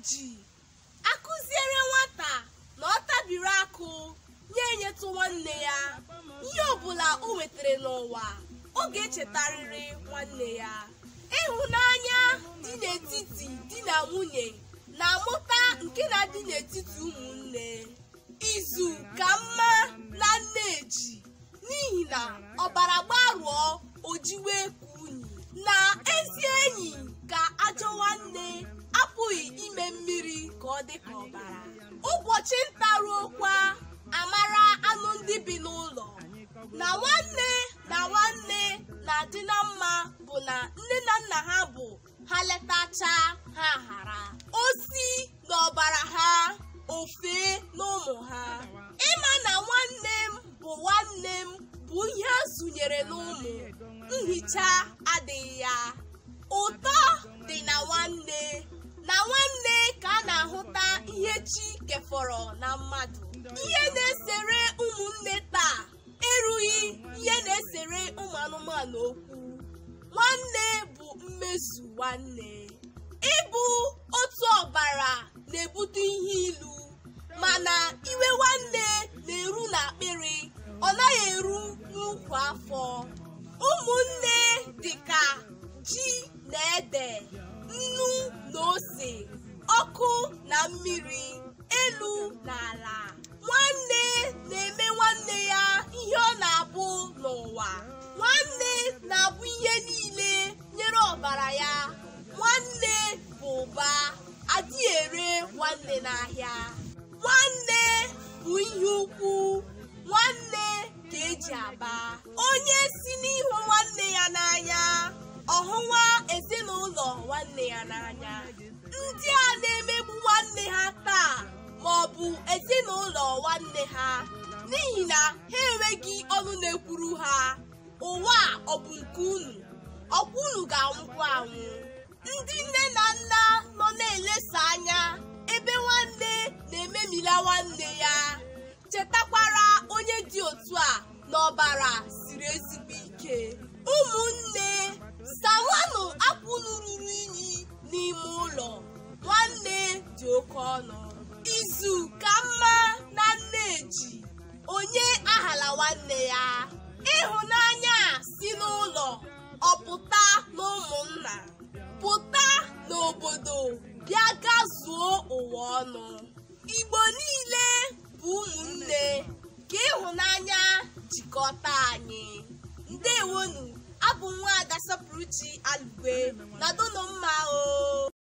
ji akụziere nwata na ọ tabiri akụ nye enyetụ nwanne ya. Ihe ọbụla o wetara n'ụwa ọ ga-echetarịrị nwanne ya. Ịhụnanya dị n'etiti di na nwunye na-amụta nke na-adị n'etiti ụmụnne. Izu ka mma na nne ji, n'ihi na ọbara gbarụọ ojiwe ka unyi, na ezi enyi ka ajọ nwanne apụghị ime mmiri ka ọ dị ka ọbara. Ụbọchị nta ruokwa amara anụ ndị bi n'ụlọ na nwanne na-adị na mma bụ na nne na nna ha bụ ha letacha ha ghara osi n'ọbara ha ofe n'ụmụ ha. Ịma na nwanne m bụ ihe a zụnyere n'ụmụ, nhicha adịghị ya. Ụtọ dị na nwanne ka a na-ahụta ihe chi kefọrọ na mmadụ. Ihe na-esere ụmụnne taa erughị ihe na-esere ụmụ anụmanụ okwu. Nwanne bụ mmezu nwanne. Ịbụ otu ọbara na-ebute ihe ilu, mana iwe nwanne na-eru n'akpịrị, ọ naghị eru n'ukwu afọ. Ụmụnne dịka ji na ede, nnu na ose, ọkụ na mmiri, elu na ala. Nwanne na-eme nwanne ya ihe ọ na-abụ n'ụwa. Nwanne na-abụ ihe niile nyere ọbara ya. Nwanne bụ ụba, adịghị ere nwanne n'ahịa. Nwanne bụ ihe ukwu, nwanne ka eji aba. Onye si n'ihu nwanne ya n'anya, ọhụwa ezinụlọ nwanne ya n'anya. Ndị a na-emegbu nwanne ha taa ma ọ bụ ezinụlọ nwanne ha n'ihi na ha enweghị ọnụ na-ekwuru ha. Ụwa ọ bụ nke unu? Ọkwa unu ga-anwụkwa anwụ. Ndị nne na nna nọ na-elesa anya ebe nwanne na-ememila nwanne ya. Chetakwara onye dị otu a n'ọbara siri ezigbo ike. Ụmụnne, sawanụ akwụnụ ruru unyi n'ime ụlọ. Nwanne dị oke ọnụ. Izu ka mma na nne ji, onye ahala nwanne ya. Ịhụnanya si n'ụlọ ọpụta n'ụmụnna, pụta n'obodo, bịa gazuo ụwa ọnụ. Igbo niile bụ ụmụnne, ka ịhụnanya jikọta anyị. Ndewonu, abụ Nwaada Sọpụrụchi Alugwe. Nọdụnụ mma o.